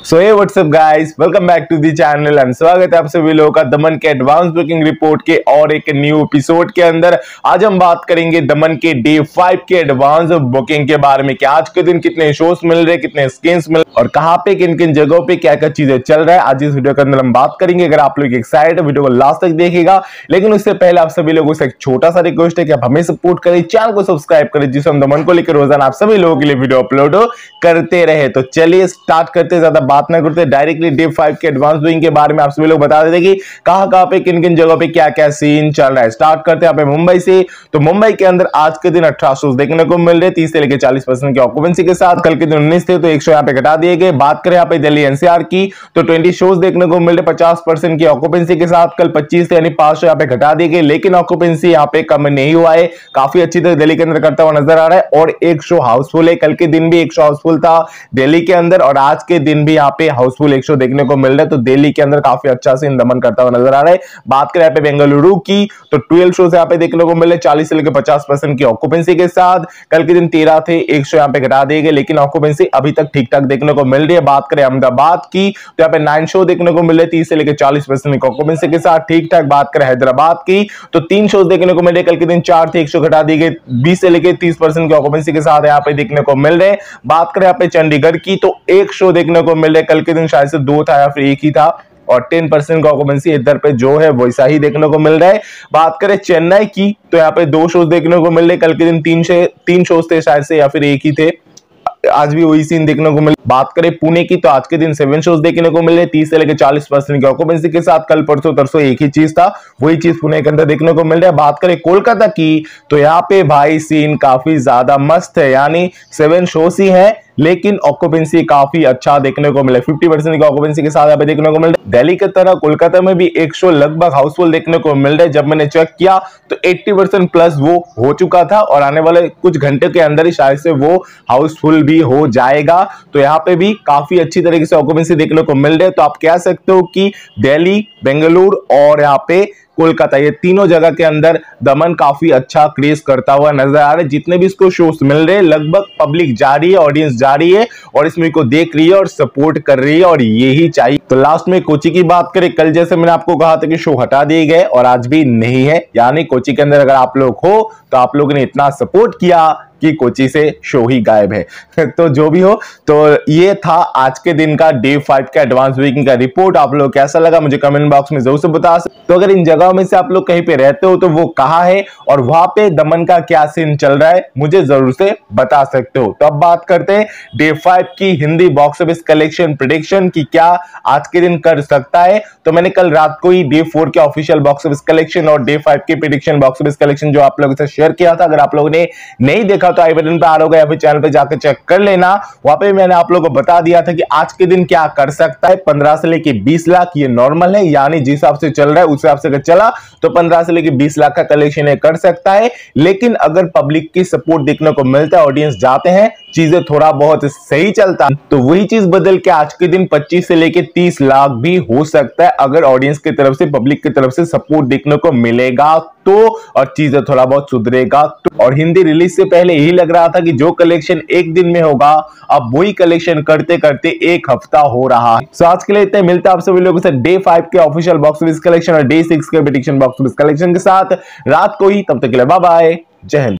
So hey what's up guys, welcome back to the channel and स्वागत है आप सभी लोगों का दमन के एडवांस बुकिंग रिपोर्ट के और एक न्यू एपिसोड के अंदर। आज हम बात करेंगे दमन के डे 5 के एडवांस बुकिंग के बारे में कि आज के दिन कितने शोज मिल रहे, कितने स्क्रीन्स मिल और कहां पे किन किन जगहों पे क्या क्या चीजें चल रहा है। आज इस वीडियो के अंदर हम बात करेंगे। अगर आप लोग एक्साइटेड, वीडियो को लास्ट तक देखिएगा। लेकिन उससे पहले आप सभी लोगों से एक छोटा सा रिक्वेस्ट है कि आप हमें सपोर्ट करें, चैनल को सब्सक्राइब करें, जिससे हम दमन को लेकर रोजाना आप सभी लोगों के लिए वीडियो अपलोड करते रहे। तो चलिए स्टार्ट करते, ज्यादा बात ना करते, डायरेक्टली डे 5 के एडवांस बुकिंग के बारे में आप सभी लोग बता देते कि कहां पे किन किन जगहों पे क्या क्या सीन चल रहा है। स्टार्ट करते हैं यहाँ पे मुंबई से। तो मुंबई के अंदर आज के दिन 18 शोज देखने को मिल रहे, 30 से लेकर 40% की ऑक्यूपेंसी के साथ। कल के दिन 19 थे तो 100 यहाँ पे घटा दिए गए। बात करें यहाँ पे दिल्ली एनसीआर की तो 20 शोज देखने को मिल रहे 50% की ऑक्यूपेंसी के साथ। कल 25 थे यानी 500 यहाँ पे घटा दिए गए, लेकिन ऑक्यूपेंसी यहाँ पे कम नहीं हुआ है, काफी अच्छी तरह दिल्ली के अंदर करता हुआ नजर आ रहा है। और एक शो हाउसफुल है, कल के दिन भी एक शो हाउसफुल था दिल्ली के अंदर और आज के दिन भी यहाँ पे हाउसफुल एक शो देखने को मिल रहा है। तो दिल्ली के अंदर काफी अच्छा सीन दमन करता हुआ नजर आ रहा है। बात करें यहाँ पे बेंगलुरु की तो 12 शोज यहाँ पे देखने को मिल रहे 40 से लेकर 50% की ऑक्यूपेंसी के साथ। कल के दिन 13 थे, 100 यहाँ पे घटा दिए गए, लेकिन ऑक्यूपेंसी अभी तक ठीक ठाक देखने को मिल रही है। बात करें अहमदाबाद की तो यहाँ पे 9 शो देखने को मिल रहे 30 से लेकर 40% की ऑक्यूपेंसी के साथ, ठीक ठाक। बात करें हैदराबाद की तो 3 शोज देखने को मिल रहे, कल के दिन 4 थे, 100 घटा दिए गए, 20 से लेकर 30% की ऑक्यूपेंसी के साथ यहाँ पे देखने को मिल रहे। बात करें यहाँ पे चंडीगढ़ की तो 1 शो देखने को मिल रहे, कल के दिन शायद से 2 था या फिर 1 ही था और 10% का ऑक्यूपेंसी इधर पे जो है वैसा ही देखने को मिल रहा है। बात करें चेन्नई की तो यहाँ पे 2 शोज देखने को मिल रहे, कल के दिन 3 शोज थे शायद से या फिर 1 ही थे, आज भी वही सीन देखने को मिले। बात करें पुणे की तो आज के दिन 7 शोज देखने को मिले 30 से लेकर 40% की ऑक्यूपेंसी के साथ। कल परसों तरसों एक ही चीज था, वही चीज पुणे के अंदर देखने को मिल रहा है। बात करें कोलकाता की तो यहाँ पे भाई सीन काफी ज्यादा मस्त है, यानी 7 शोज ही है लेकिन ऑक्यूपेंसी काफी अच्छा देखने को मिला, 50% की ऑक्यूपेंसी के साथ यहाँ पे देखने को मिल रहा है। दिल्ली की तरह कोलकाता में भी एक शो लगभग हाउसफुल देखने को मिल रहा है। जब मैंने चेक किया तो 80% प्लस वो हो चुका था और आने वाले कुछ घंटे के अंदर ही शायद से वो हाउसफुल भी हो जाएगा। तो यहाँ पे भी काफी अच्छी तरीके से ऑक्यूपेंसी देखने को मिल रही है। तो आप कह सकते हो कि दिल्ली, बेंगलुरु और यहाँ पे कोलकाता, ये तीनों जगह के अंदर दमन काफी अच्छा क्रेज करता हुआ नजर आ रहा है। जितने भी इसको शोज मिल रहे हैं लगभग पब्लिक जा रही है, ऑडियंस जा रही है और इसमें को देख रही है और सपोर्ट कर रही है और यही चाहिए। तो लास्ट में कोची की बात करें, कल जैसे मैंने आपको कहा था कि शो हटा दिए गए और आज भी नहीं है, यानी कोची के अंदर अगर आप लोग हो तो आप लोगों ने इतना सपोर्ट किया कि कोची से शो ही गायब है। तो जो भी हो, तो ये था आज के दिन का डे 5 का एडवांस बुकिंग का रिपोर्ट। आप लोग कैसा लगा मुझे कमेंट बॉक्स में जरूर से बता सकते। तो अगर इन जगहों में से आप लोग कहीं पे रहते हो तो वो कहाँ है और वहां पे दमन का क्या सीन चल रहा है मुझे जरूर से बता सकते हो। तो अब बात करते हैं डे 5 की Hindi box office collection prediction की, क्या आज के दिन कर सकता है। तो मैंने कल रात को ही डे 4 के ऑफिशियल बॉक्स ऑफिस कलेक्शन और डे 5 के प्रेडिक्शन बॉक्स ऑफिस कलेक्शन जो आप लोगों से शेयर किया था। अगर आप लोगों ने नहीं देखा तो आई बटन पे आ रहा होगा या फिर चैनल पे जाकर चेक कर लेना। वहां पे मैंने आप लोगों को बता दिया था कि आज के दिन क्या कर सकता है। 15 से लेके 20 लाख ये नॉर्मल है, यानी जिस हिसाब से चल रहा है उस हिसाब से अगर चला तो 15 से लेके 20 लाख का कलेक्शन कर सकता है। लेकिन अगर पब्लिक की सपोर्ट देखने को मिलता है, ऑडियंस जाते हैं, चीजें थोड़ा बहुत सही चलता तो वही चीज बदल के आज के दिन 25 से लेके 30 लाख भी हो सकता है, अगर ऑडियंस की तरफ से, पब्लिक की तरफ से सपोर्ट देखने को मिलेगा तो, और चीजें थोड़ा बहुत सुधरेगा तो। और हिंदी रिलीज से पहले यही लग रहा था कि जो कलेक्शन एक दिन में होगा अब वही कलेक्शन करते करते 1 हफ्ता हो रहा है। तो आज के लिए इतने, मिलता है आप सभी लोगों से डे 5 के ऑफिशियल बॉक्स ऑफिस कलेक्शन और डे 6 के प्रेडिक्शन बॉक्स ऑफिस कलेक्शन के साथ रात को ही। तब तक के लिए बाय बाय, जय हिंद।